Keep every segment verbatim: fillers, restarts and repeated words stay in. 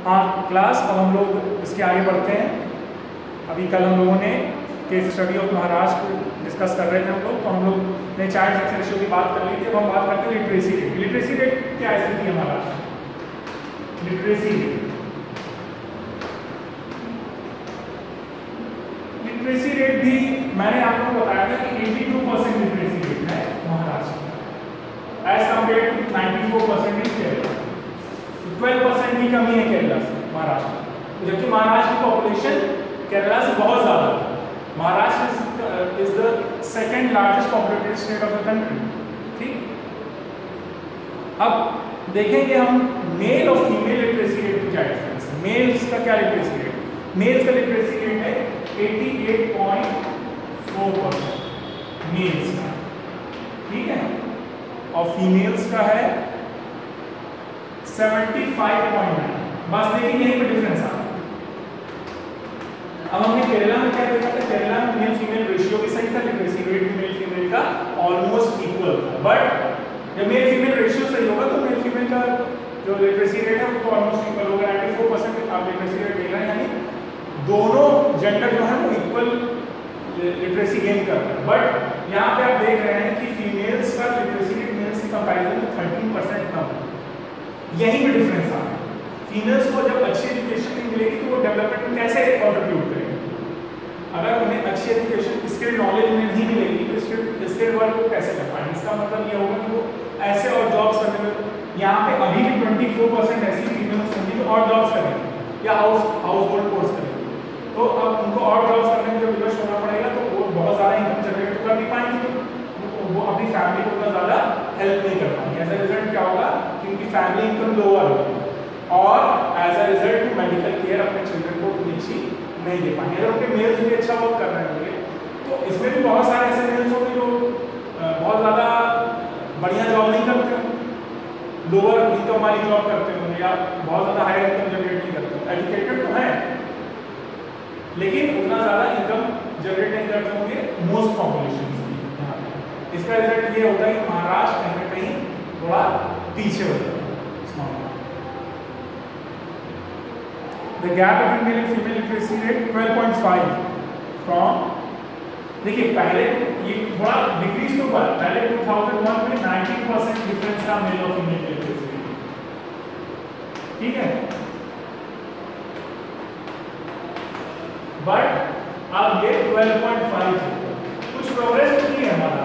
हाँ क्लास, अब हम लोग इसके आगे बढ़ते हैं। अभी कल हम लोगों ने case study of Maharashtra discuss कर रहे थे हम लोग, तो हम लोग ने चाइल्ड सक्सेस रेशियो की बात कर ली थी। अब हम बात करते हैं लिटरेसी रेट। लिटरेसी रेट क्या स्थिति है Maharashtra? Literacy rate literacy rate भी मैंने आपको बताया था कि बयासी परसेंट लिटरेसी रेट है महाराष्ट्र एज कम्पेयर टू चौरानवे परसेंट इन केरला। बारह परसेंट की कमी है केरला से महाराष्ट्र, जबकि महाराष्ट्र की पॉपुलेशन केरला से बहुत ज्यादा है। Maharashtra is the second largest populated state of the country. ठीक, अब देखेंगे हम मेल और फीमेल लिटरेसी रेट में क्या डिफरेंस है। मेल्स का क्या लिटरेसी रेट? मेल्स का लिटरेसी रेट है अठासी पॉइंट चार परसेंट मेल्स का, ठीक है, और फीमेल्स का है पचहत्तर पॉइंट नौ। बस देखिए यहीं पे डिफरेंस आ। अब हमने केरला में क्या देखा था? केरला में मेल फीमेल रेशियो भी सही था, लिटरेसी रेट भी मेल फीमेल का ऑलमोस्ट इक्वल था। बट जब मेल फीमेल रेशियो सही होगा तो मेल फीमेल का जो लिटरेसी रेट है वो ऑलमोस्ट इक्वल होगा। चौरानवे परसेंट आप लिटरेसी रेट देख रहे हैं, यानी दोनों जेंडर जो है वो इक्वल लिटरेसी गेन कर रहे हैं। बट यहाँ पे आप देख रहे हैं कि फीमेल्स का लिटरेसी रेट मेल्स के कंपैरिजन में थर्टीन परसेंट कम है। यही भी डिफरेंस आ रहा है। फीमेल्स को जब अच्छी एजुकेशन नहीं मिलेगी तो वो डेवलपमेंट में कैसे कंट्रीब्यूट करेंगे? अगर उन्हें अच्छी एजुकेशन स्किल नॉलेज उन्हें नहीं मिलेगी तो स्किल स्किल वर्क को कैसे कर पाएंगे? इसका मतलब ये होगा कि वो ऐसे और जॉब्स करने में, यहाँ पे अभी भी चौबीस परसेंट ऐसी फीमेल्स होंगी जो और जॉब्स करेंगे या हाउस हाउस होल्ड कोर्स करेंगे, तो अब उनको और जॉब्स करने में जब इन्वेस्ट होना पड़ेगा तो वो बहुत ज़्यादा इनकम जनरेट तो कर नहीं पाएंगे, तो वो अपनी फैमिली को उतना ज़्यादा हेल्प नहीं कर पाएंगे। एज अ रिजल्ट क्या होगा कि उनकी फैमिली इनकम लोअर होगी और as a result medical care अपने चिल्ड्रन को उतनी अच्छी नहीं दे पाएंगे। अगर उनके मेल्स भी अच्छा वर्क कर रहे होंगे तो इसमें भी बहुत सारे ऐसे मेल्स होंगे जो बहुत ज़्यादा बढ़िया जॉब नहीं करते होंगे, लोअर इनकम वाली जॉब करते होंगे या बहुत ज़्यादा हाई इनकम जनरेट नहीं करते होंगे। एजुकेटेड तो हैं लेकिन उतना ज़्यादा इनकम जनरेट नहीं करते होंगे मोस्ट पॉपुलेशन। इसका रिजल्ट ये होता है कि महाराष्ट्र कहीं ना कहीं थोड़ा पीछे होता है। The gap between male and female literacy rate twelve point five from, देखिए पहले ये थोड़ा डिक्रीज तो हुआ, पहले दो हज़ार एक में नाइनटीन परसेंट डिफरेंस था मेल और फीमेल लिटरेसी रेट, ठीक है, बट अब ये ट्वेल्व पॉइंट फाइव कुछ प्रोग्रेस की है हमारा।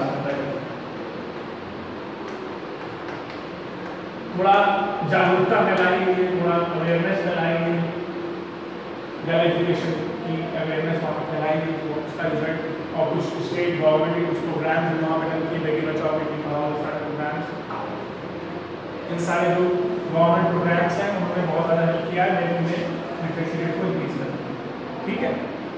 थोड़ा जागरूकता फैलाई गई है, थोड़ा अवेयरनेस फैलाई गई है, जब एजुकेशन की अवेयरनेस वहाँ पर फैलाई गई तो उसका रिजल्ट और कुछ स्टेट गवर्नमेंट के कुछ प्रोग्राम्स वहाँ पर डल की बेटी बचाओ बेटी पढ़ाओ सारे प्रोग्राम्स, इन सारे जो गवर्नमेंट प्रोग्राम्स हैं उन्होंने बहुत ज़्यादा हेल्प किया है मेरे में लिटरेसी रेट को इंक्रीज करने। ठीक है,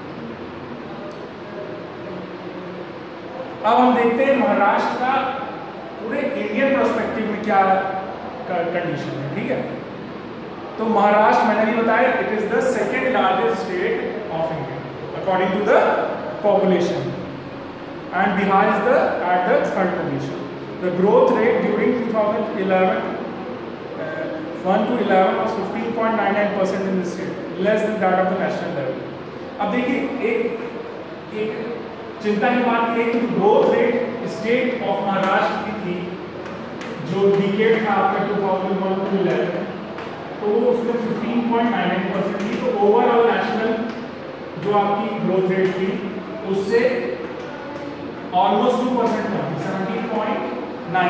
अब हम देखते हैं महाराष्ट्र का पूरे इंडियन पर्सपेक्टिव में क्या कंडीशन है। ठीक है, तो महाराष्ट्र मैंने भी बताया it is the second largest state of India according to the population and Bihar is the at the third position. The growth rate during two thousand eleven one to eleven was fifteen point nine nine percent in this state, less than that of the national level. अब देखिए एक एक चिंता की बात यह कि growth rate state of Maharashtra की थी जो डिकेड था आपका to thousand one to eleven, तो उसमें fifteen point nine nine percent थी, तो ओवरऑल नेशनल जो आपकी ग्रोथ रेट थी उससे ऑलमोस्ट टू परसेंट कम, सेवनटीन पॉइंट नाइन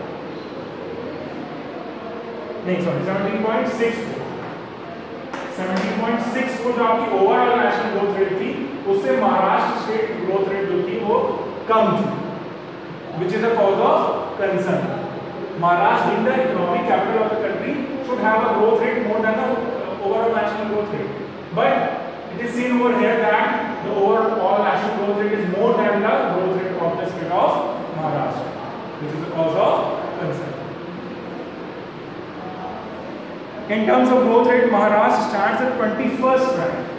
नहीं sorry seventeen point six seventeen point six को जो आपकी ओवरऑल नेशनल ग्रोथ रेट थी उससे महाराष्ट्र स्टेट ग्रोथ रेट जो थी वो कम थी, which is a cause of concern. Maharashtra, being the economic capital of the country, should have a growth rate more than the overall national growth rate. But it is seen over here that the overall national growth rate is more than the growth rate of the state of Maharashtra, which is the cause of concern. In terms of growth rate, Maharashtra stands at twenty-first rank.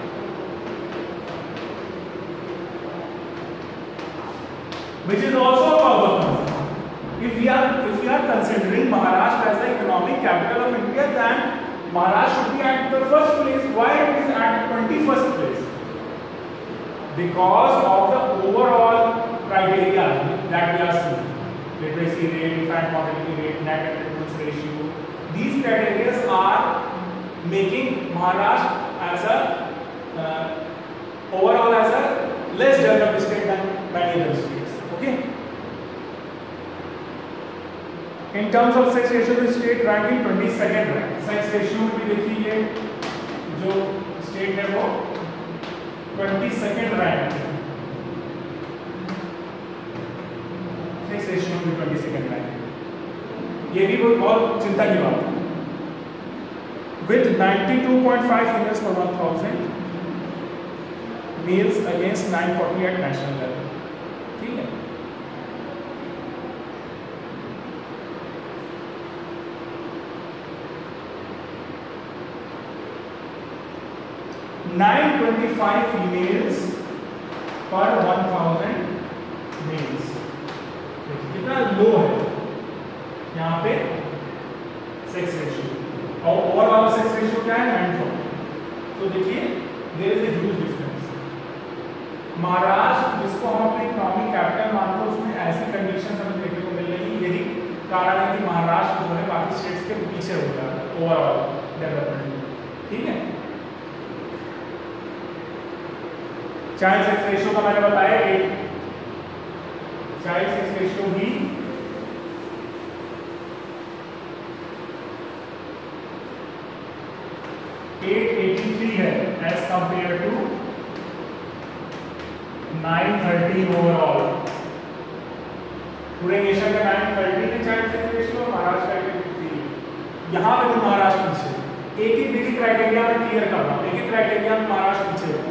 Which is also a cause of concern. If we are if we are considering Maharashtra as the economic capital of India, then Maharashtra should be at the first place. Why it is at twenty-first place? Because of the overall criteria that we are seeing. Literacy rate, infant mortality rate, net attendance ratio. These criteria are making Maharashtra as a uh, overall as a less developed state than many other states. Okay. In terms of sex ratio, the state ranking twenty-second rank. Sex ratio में भी देखिए जो state है वो twenty-second rank. Sex ratio में twenty-second rank. ये भी बहुत चिंता की बात है. With ninety-two point five females per one thousand males against nine forty at national level. ठीक है. nine twenty-five females per one thousand males. कितना लो है यहाँ पे सेक्स रेशियो और ओवरऑल सेक्स रेशियो क्या है nine forty. तो देखिए there is a huge difference. Maharashtra जिसको हम अपनी इकोनॉमिक कैपिटल मानते हैं उसमें ऐसी कंडीशन हमें देखने को मिल रही है. यही कारण है कि महाराष्ट्र जो है बाकी स्टेट्स के पीछे होता है ओवरऑल डेवलपमेंट. ठीक है. चाइल्ड सेक्स रेशियो का मैंने बताया एक चाइल्ड सेक्स रेशियो भी eight eighty-three है as compare to nine thirty overall. पूरे नेशन का nine thirty है चाइल्ड सेक्स रेशियो, महाराष्ट्र का eight eighty-three. यहाँ पे तो महाराष्ट्र पीछे. एक एक देखिए क्राइटेरिया में क्लियर कर रहा हूँ. एक एक क्राइटेरिया में महाराष्ट्र पीछे होगा.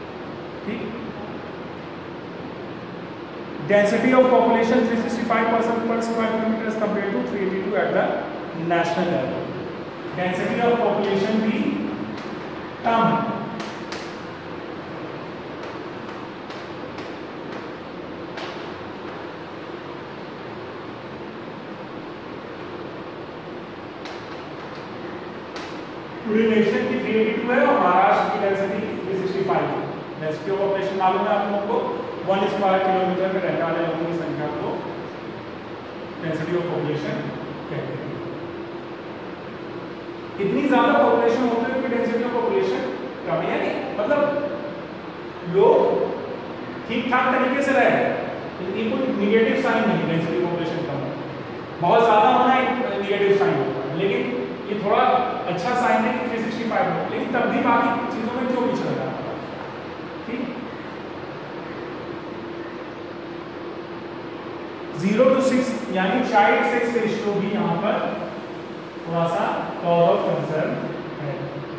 Density of population three hundred sixty-five person per square kilometer as compared to three eighty-two at the national level. Density of population भी कम. पूरे नेशन की three eighty-two है और महाराष्ट्र की डेंसिटी three sixty-five है. डेंसिटी ऑफ पॉपुलेशन मालूम है आप लोगों को. वन स्क्वायर किलोमीटर में रहने वाले लोगों की संख्या को डेंसिटी ऑफ पॉपुलेशन कहते हैं. इतनी ज्यादा पॉपुलेशन होती है कि डेंसिटी ऑफ पॉपुलेशन कम है. यानी मतलब लोग ठीक ठाक तरीके से रह रहे हैं. ये कोई निगेटिव साइन नहीं. डेंसिटी पॉपुलेशन कम है, बहुत ज्यादा होना एक निगेटिव साइन होता है. लेकिन ये थोड़ा अच्छा साइन है कि three sixty-five है. लेकिन तब भी बाकी चीजों में क्यों पीछे रहा. ठीक. जीरो टू सिक्स यानी चाइल्ड सेक्स रेशियो भी यहाँ पर थोड़ा सा कॉज ऑफ कंसर्न है.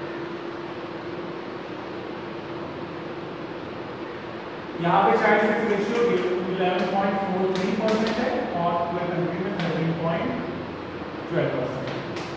यहाँ पे child sex ratio eleven point four three percent है और पूरे कंट्री में thirteen point one two percent.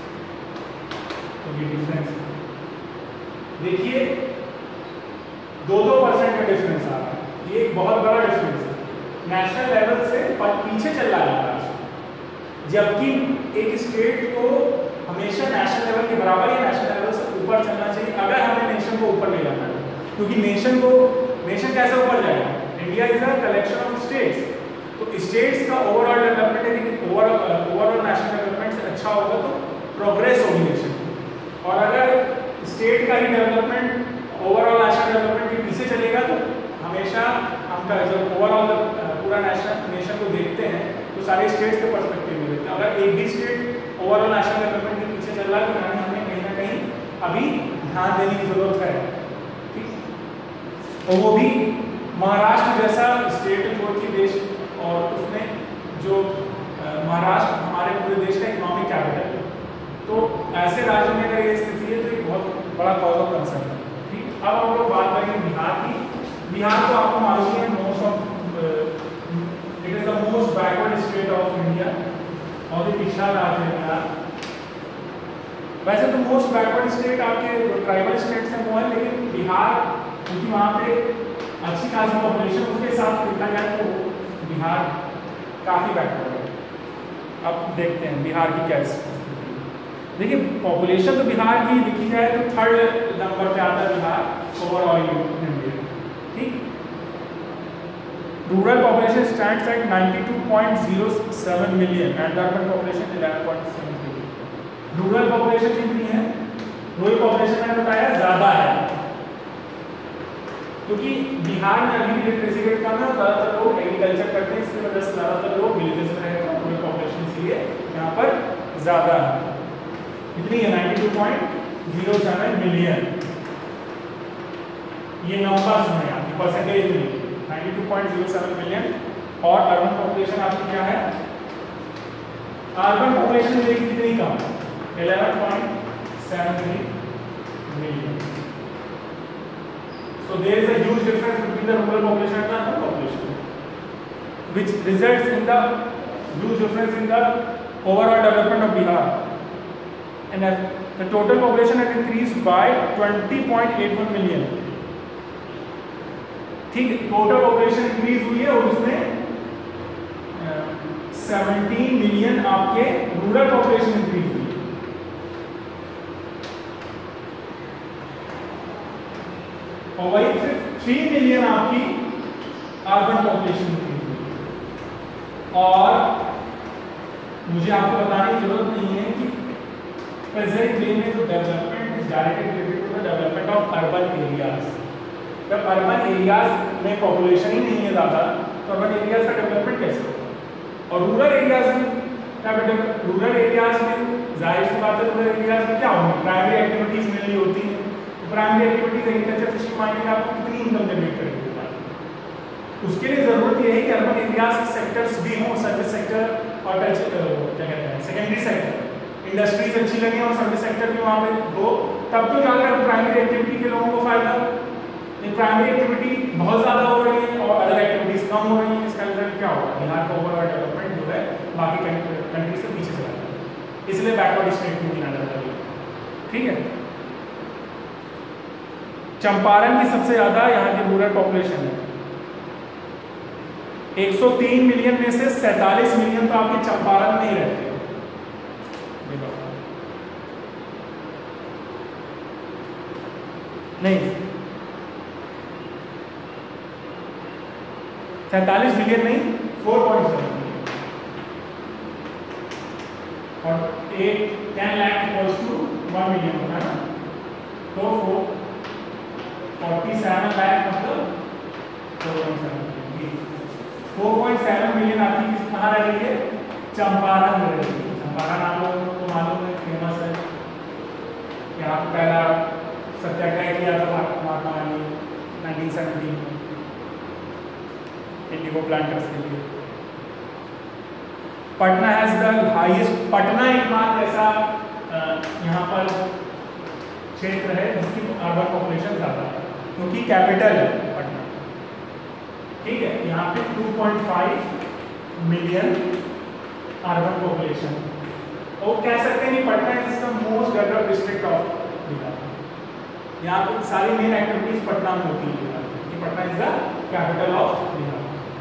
तो ये डिफरेंस देखिए दो दो परसेंट का डिफरेंस आ रहा है. ये एक बहुत बड़ा डिफरेंस है. नेशनल लेवल से पीछे चल रहा है, जबकि एक स्टेट को हमेशा नेशनल लेवल के बराबर या नेशनल लेवल से ऊपर चलना चाहिए अगर हमें नेशन को ऊपर ले जाना है. क्योंकि नेशन को नेशन कैसे ऊपर जाएगा. India is a collection of states. तो स्टेट्स का ओवरऑल डेवलपमेंट है कि ओवरऑल ओवरऑल नेशनल डेवलपमेंट से अच्छा होगा तो प्रोग्रेस होगी नेशन. और अगर स्टेट का ही डेवलपमेंट ओवरऑल नेशनल डेवलपमेंट के पीछे चलेगा तो हमेशा हम जब ओवरऑल पूरा नेशनल नेशन को देखते हैं तो सारे स्टेट्स के पर्सपेक्टिव में देखते हैं. अगर एक भी स्टेट ओवरऑल नेशनल डेवलपमेंट के पीछे चल रहा है तो हमें हमें कहीं ना कहीं अभी ध्यान देने की जरूरत है. ठीक. और वो भी महाराष्ट्र जैसा स्टेट जो कि देश और उसमें जो महाराष्ट्र हमारे पूरे देश का इकोनॉमिक कैपिटल है. तो ऐसे राज्य में अगर ये स्थिति है तो एक बहुत बड़ा कॉज ऑफ कंसर्न है. ठीक. अब हम लोग बात करेंगे बिहार की. बिहार को आपको मालूम है most of it is the most backward state of India और ये पिछड़ा राज्य है बिहार. वैसे तो मोस्ट बैकवर्ड स्टेट आपके ट्राइबल स्टेट्स हैं वो है, लेकिन बिहार क्योंकि वहाँ पे अच्छी खासी पॉपुलेशन उसके हिसाब से देखा जाए तो बिहार काफ़ी बैकवर्ड है. अब देखते हैं बिहार की क्या स्थिति. देखिए पॉपुलेशन तो बिहार की देखी जाए तो थर्ड नंबर पे आता है बिहार ओवरऑल इंडिया, ठीक। Rural population stands at ninety two point zero seven million and urban population eleven point seven million. Rural population कितनी है? रूरल पॉपुलेशन मैंने बताया ज़्यादा है, क्योंकि बिहार में अभी लिटरेसी रेट कम है, ज़्यादातर लोग एग्रीकल्चर करते हैं, इसकी वजह से ज़्यादातर लोग विलेजेस में रहते हैं, रूरल पॉपुलेशन इसलिए यहाँ पर ज़्यादा है। कितनी है? Ninety two point zero seven million. ये नंबर्स में आपकी परसेंटेज में ninety two point zero seven million. और अर्बन पॉपुलेशन आपकी क्या है? अर्बन पॉपुलेशन देखिए कितनी कम, eleven point seven three million. So there is a huge difference between the rural population and the urban population, which results in the huge difference in the overall development of Bihar. And the total population has increased by twenty point eight one million. ठीक, total population increase हुई है और उसमें सत्रह million आपके rural population increase हुई है। और वही सिर्फ तीन मिलियन आपकी अर्बन पॉपुलेशन इंक्रीज हुई। और मुझे आपको बताने की जरूरत नहीं है कि प्रेजेंट डे में जो development is directly related to the development of urban areas. जब अर्बन एरियाज में पॉपुलेशन ही नहीं है ज़्यादा तो अर्बन एरियाज का डेवलपमेंट कैसे होगा? और रूरल एरियाज में क्या बेटा, रूरल एरियाज में जाहिर सी बात है रूरल एरियाज में क्या होगी? प्राइमरी एक्टिविटीज मेनली होती हैं। Primary activities agriculture, fishing, mining आपको कितनी इनकम जनरेट करेगी? उसके लिए जरूरत ये है कि अर्बन एरियाज सेक्टर्स भी हों, सर्विस सेक्टर और टच क्या कहते हैं सेकेंडरी सेक्टर, इंडस्ट्रीज अच्छी लगे और सर्विस सेक्टर भी वहाँ पे हो, तब तो जाकर प्राइमरी एक्टिविटी के लोगों को फायदा। प्राइमरी एक्टिविटी बहुत ज़्यादा हो रही है और अदर एक्टिविटीज कम हो रही है, इसका रिजल्ट क्या होगा? बिहार का ओवरऑल डेवलपमेंट जो है बाकी कंट्री से पीछे चला जाता है, इसलिए बैकवर्ड स्टेट में गिना जाता है। ठीक है, चंपारण की सबसे ज़्यादा यहाँ की रूरल पॉपुलेशन है। एक सौ तीन मिलियन में से सैंतालीस मिलियन तो आपके चंपारण में ही रहते हैं। नहीं, सैंतालीस मिलियन नहीं, फोर पॉइंट सेवन मिलियन और एक ten lakh equals to one million होता है ना, तो फोर फोर्टी सेवन लाख मतलब four point seven four point seven million आपकी किस कहाँ रह रही है? चंपारण में रही है। चंपारण आप लोगों को मालूम है, फेमस है, यहाँ पर पहला सत्याग्रह किया था महात्मा गांधी नाइनटीन सेवेंटीन में इंडिगो प्लांटर्स के लिए। Patna has the highest, Patna एकमात्र ऐसा यहाँ पर क्षेत्र है जिसकी अर्बन पॉपुलेशन ज़्यादा है, क्योंकि कैपिटल है पटना। ठीक है, यहाँ पे two point five million urban population, और कह सकते हैं कि Patna is the most developed district of Bihar. यहाँ पे सारी मेन एक्टिविटीज पटना में होती है, कि Patna is the capital of Bihar.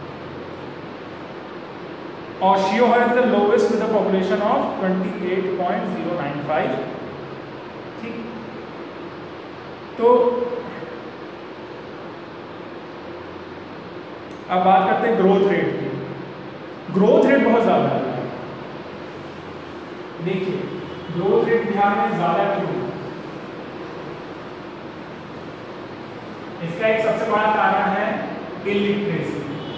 Oshio has the lowest with a population of twenty-eight point zero nine five। ठीक, तो अब बात करते हैं ग्रोथ रेट की। ग्रोथ रेट बहुत ज्यादा है। देखिए ग्रोथ रेट बिहार में ज्यादा क्यों? इसका एक सबसे बड़ा कारण है इलिटरेसी।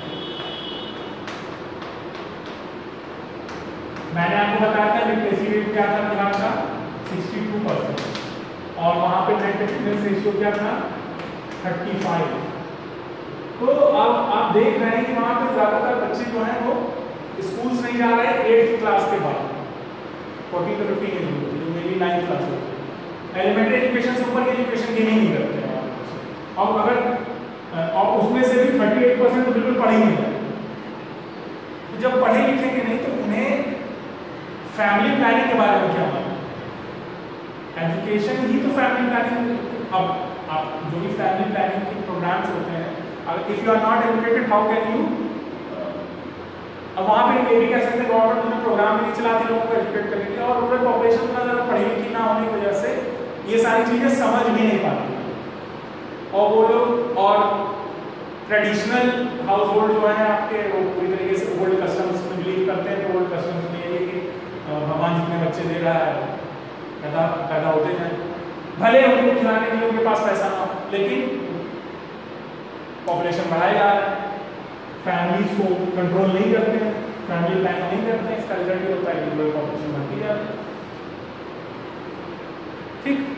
मैंने आपको बताया था लिटरेसी रेट क्या था बिहार का, सिक्सटी टू परसेंट, और वहाँ पे नेट अटेंडेंस रेशियो क्या था, थर्टी फाइव। तो अब आप देख रहे हैं कि वहाँ पे ज़्यादातर बच्चे जो हैं वो स्कूल्स नहीं जा रहे हैं एट्थ क्लास के बाद, फोर्टीन टू फिफ्टीन एज होती है, मेरी नाइन्थ क्लास होती है। एलिमेंट्री एजुकेशन से ऊपर की एजुकेशन गेन ही नहीं करते हैं, और अगर और उसमें से भी थर्टी एट परसेंट तो बिल्कुल पढ़े ही नहीं रहे। तो जब पढ़े लिखेंगे नहीं तो उन्हें फैमिली प्लानिंग के बारे में क्या मालूम? एजुकेशन ही तो फैमिली प्लानिंग। अब आप जो भी फैमिली प्लानिंग के प्रोग्राम्स होते हैं, अगर if you are not educated how can you अब वहाँ पे ये भी कह सकते हैं गवर्नमेंट उन्हें प्रोग्राम भी नहीं चलाती लोगों को एजुकेट करने के लिए, और रूरल पॉपुलेशन इतना ज़्यादा पढ़ी लिखी ना होने की वजह से ये सारी चीज़ें समझ भी नहीं पाती, और वो लोग और ट्रेडिशनल हाउस होल्ड जो है आपके वो पूरी तरीके से ओल्ड कस्टम्स में बिलीव करते हैं। तो ओल्ड कस्टम्स में ये कि भगवान जितने बच्चे दे रहा है पैदा पैदा होते हैं, भले उनको खिलाने के लिए उनके पास पैसा ना हो, लेकिन पॉपुलेशन बढ़ाया जा रहा है, फैमिलीज को कंट्रोल नहीं करते हैं, फैमिली प्लान नहीं करते हैं, इसका रिजल्ट ये होता है कि रूरल पॉपुलेशन बढ़ती जा रही है। ठीक,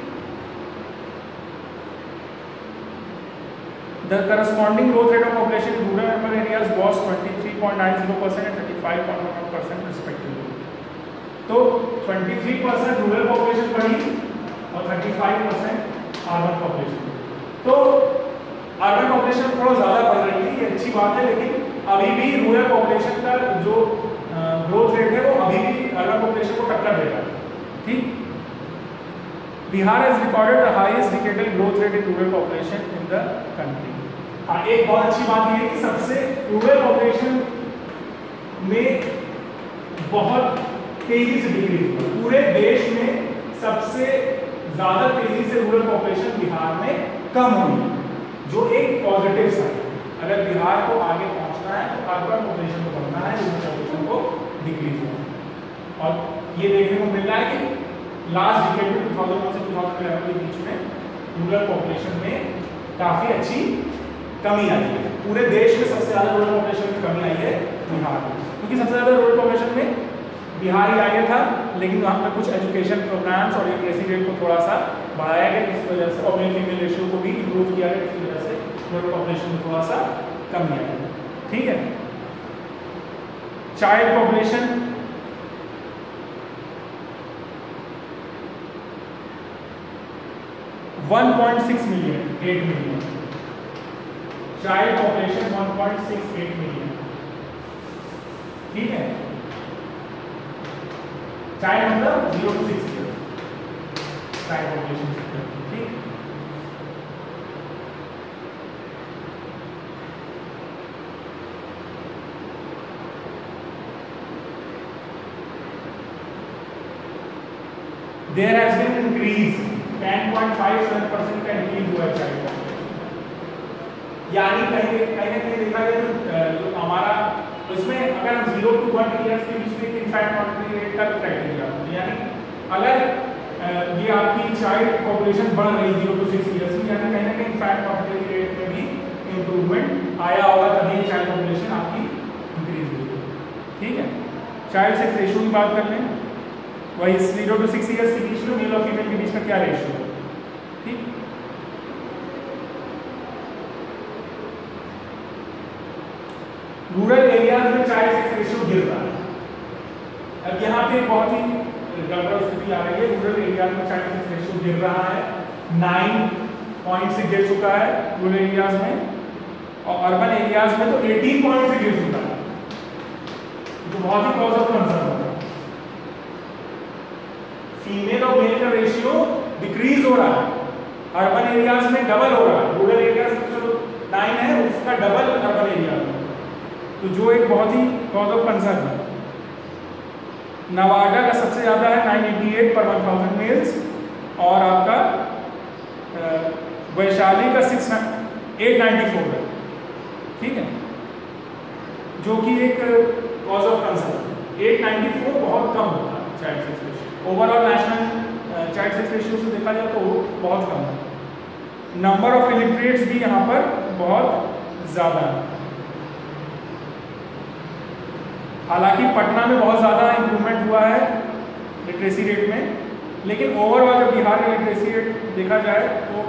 The corresponding growth rate of population in rural and urban areas was twenty-three point nine zero percent and thirty-five point one one percent respectively. तो twenty-three percent रूरल पॉपुलेशन बढ़ी और thirty-five percent अर्बन पॉपुलेशन। तो urban population थोड़ा ज़्यादा बढ़ रही है, ये अच्छी बात है, लेकिन अभी भी रूरल पॉपुलेशन का जो ग्रोथ रेट है वो अभी भी अर्बन पॉपुलेशन को टक्कर देगा। ठीक, Bihar has recorded the highest decadal growth rate in rural population in the country. हाँ, एक बहुत अच्छी बात ये है कि सबसे रूरल पॉपुलेशन में बहुत तेजी से डिक्रीज हुआ, पूरे देश में सबसे ज्यादा तेजी से रूरल पॉपुलेशन बिहार में कम हुई, जो एक पॉजिटिव साइन है। अगर बिहार को आगे पहुंचना है तो अर्बन पॉपुलेशन को बढ़ना है, रूरल पॉपुलेशन को डिक्रीज होना। और ये देखने को मिल रहा है कि लास्ट डिकेड में दो हज़ार नौ से दो हज़ार ग्यारह के बीच में रूरल पॉपुलेशन में काफी अच्छी कमी आई है। पूरे देश में सबसे ज्यादा रूरल पॉपुलेशन में कमी आई है बिहार में, क्योंकि सबसे ज्यादा रूरल पॉपुलेशन में बिहार ही आगे था, लेकिन वहाँ पर कुछ एजुकेशन प्रोग्राम्स और लिटरेसी रेट को थोड़ा सा बढ़ाया गया, इस वजह से और मेल फीमेल रेशियो को भी इम्प्रूव किया गया, इस वजह से रूरल पॉपुलेशन में थोड़ा सा कमी आई है। ठीक है, child population one point six million, eight million, child population one point six eight million। ठीक है, चाइल्ड मतलब zero to six year child population. ठीक, there has been increase ten point five seven percent का increase हुआ है child population, यानी कहीं कहीं ना कहीं देखा गया जो हमारा उसमें अगर हम जीरो टू वन ईयर्स के बीच में इनफैक्ट मॉर्टेलिटी रेट का क्राइटेरिया, यानी अगर ये आपकी चाइल्ड पॉपुलेशन बढ़ रही जीरो टू सिक्स ईयर्स में, यानी कहीं ना कहीं इनफैक्ट मॉर्टेलिटी रेट में भी इम्प्रूवमेंट आया होगा, तभी चाइल्ड पॉपुलेशन आपकी इंक्रीज हुई। ठीक है, चाइल्ड सेक्स रेशियो की बात कर लें, वही जीरो टू सिक्स ईयर्स के बीच में मेल और फीमेल के बीच का क्या रेशियो है। ठीक, रूरल एरियाज में चाइल्ड सेक्स रेशियो गिर रहा है। अब यहाँ पे बहुत ही गड़बड़ स्थिति आ रही है, रूरल एरियाज में चाइल्ड सेक्स रेशियो गिर रहा है, नाइन पॉइंट से गिर चुका है रूरल एरियाज में, और अर्बन एरियाज में तो एटीन पॉइंट से गिर चुका है, तो बहुत ही कॉज ऑफ कंसर्न होगा। फीमेल और मेल का रेशियो डिक्रीज हो रहा है, अर्बन एरियाज में डबल हो रहा है, रूरल एरियाज में जो नाइन है उसका डबल अर्बन एरिया में, तो जो एक बहुत ही कॉज ऑफ कंसर्न है। नवादा का सबसे ज्यादा है nine eighty eight per one thousand males, और आपका वैशाली का सिक्स एट नाइन्टी फोर है। ठीक है, जो कि एक कॉज ऑफ कंसर्न है। एट नाइन्टी फोर बहुत कम होता है child sex ratio, overall national child sex ratio से देखा जाए तो बहुत कम है। नंबर ऑफ इलिटरेट्स भी यहाँ पर बहुत ज़्यादा है, हालांकि पटना में बहुत ज़्यादा इंप्रूवमेंट हुआ है लिटरेसी रेट में, लेकिन ओवरऑल जब बिहार का लिटरेसी रेट देखा जाए तो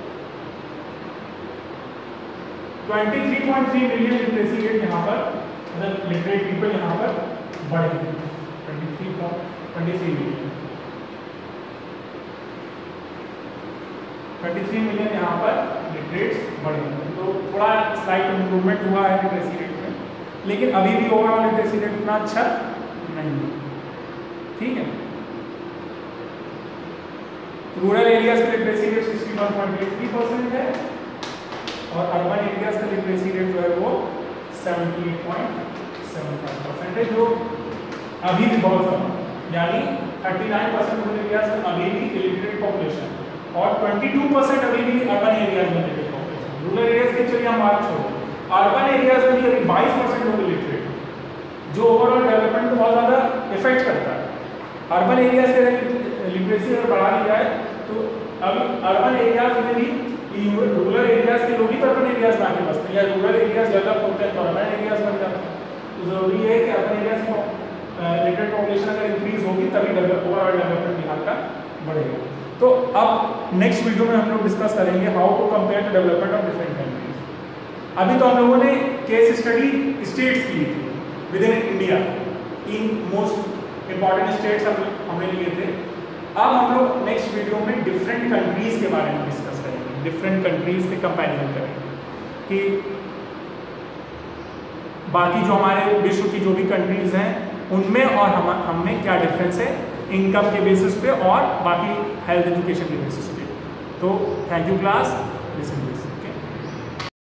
तेईस पॉइंट तीन मिलियन लिटरेसी रेट यहाँ पर, मतलब लिटरेट पीपल यहाँ पर बढ़े, तेईस पॉइंट तीन मिलियन तेईस मिलियन यहाँ पर लिटरेट्स बढ़े, तो थोड़ा स्लाइट इंप्रूवमेंट हुआ है लिटरेसी रेट में, लेकिन अभी भी ओवरऑल लिटरेसी रेट उतना अच्छा नहीं है। ठीक है, रूरल एरियाज का literacy rate sixty one point eight three percent है, और अर्बन एरियाज का लिटरेसी रेट जो है वो सेवेंटी एट पॉइंट पचहत्तर परसेंट है, जो अभी भी बहुत कम है। यानी उनतालीस परसेंट रूरल एरियाज में अभी भी इलिटरेट पॉपुलेशन और बाईस परसेंट अभी भी अर्बन एरियाज में इलिटरेट पॉपुलेशन। रूरल एरियाज के चलिए हम बात छोड़ो, अर्बन एरियाज में भी अभी बाईस परसेंट लोग इलिटरेट, जो ओवरऑल डेवलपमेंट को बहुत ज़्यादा इफेक्ट करता है। अर्बन एरिया से लिटरेसी अगर बढ़ा ली जाए तो अभी अर्बन एरियाज में भी रूरल एरियाज के लोग ही अर्बन एरियाज में आके बसते हैं, या रूरल एरियाज डेवलप होते हैं तो अर्बन एरियाज बन जाते हैं। तो जरूरी है कि अर्बन एरियाज में लिटरेट पॉपुलेशन अगर इंक्रीज होगी तभी डेवलप ओवरऑल डेवलपमेंट बिहार का बढ़ेगा। तो अब नेक्स्ट वीडियो में हम लोग डिस्कस करेंगे how to compare the development of different countries. अभी तो हम लोगों ने केस स्टडी स्टेट्स की थी विद इन इंडिया, इन मोस्ट इंपॉर्टेंट स्टेट्स हम हमने लिए थे। अब हम लोग नेक्स्ट वीडियो में डिफरेंट कंट्रीज के बारे में डिस्कस करेंगे, डिफरेंट कंट्रीज के कंपैरिजन करेंगे कि बाकी जो हमारे विश्व की जो भी कंट्रीज हैं उनमें और हम हमें क्या डिफरेंस है इनकम के बेसिस पे और बाकी हेल्थ एजुकेशन के बेसिस पे। तो thank you class, listen this.